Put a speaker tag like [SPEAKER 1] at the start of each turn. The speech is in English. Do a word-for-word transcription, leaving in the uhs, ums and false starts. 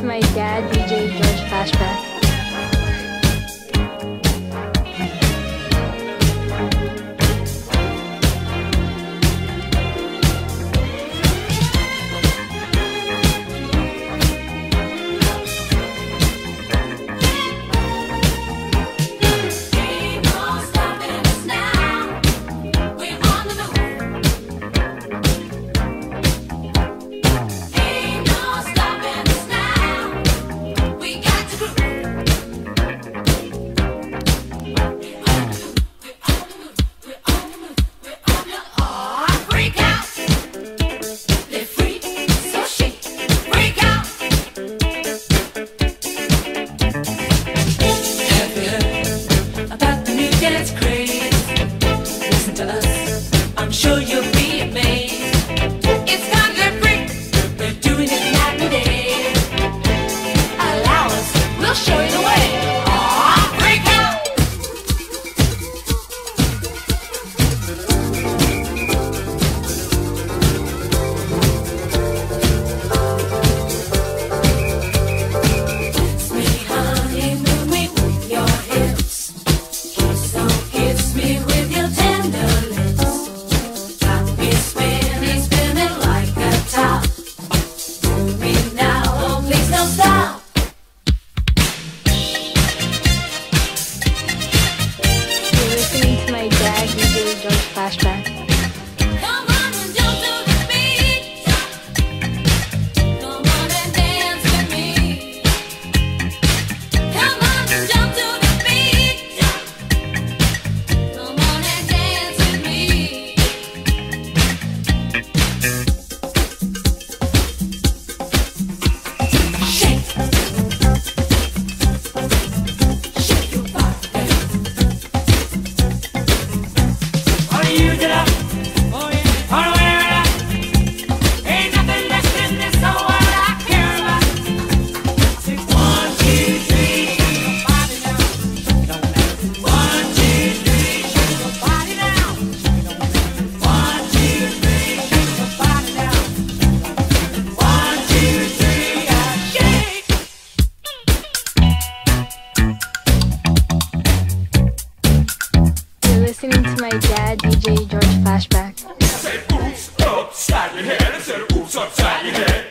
[SPEAKER 1] to my dad, D J George Flashback.
[SPEAKER 2] Sure you'll be amazed. It's time to freak. They're doing it night and day. Allow us, we'll show you the way. Aw, freak out! Sweet honey, move me with your hips. Kiss, oh, kiss me with your tender lips.
[SPEAKER 1] Flashback.
[SPEAKER 2] Come on and jump to the beat. Come on and dance with me. Come on and jump to the beat. Come on and dance with me. Shake. Shake your body. You get up, oh yeah, all the way right up. Ain't nothing less in this whole world I care about. I say one, two, three, shake your body down. One, two, three, shake your body down. One, two, three, shake your body down. One, two, three, I shake.
[SPEAKER 1] You're listening to my dad, D J George Flashback.
[SPEAKER 3] Say oops, upside your head. I said oops, upside your head.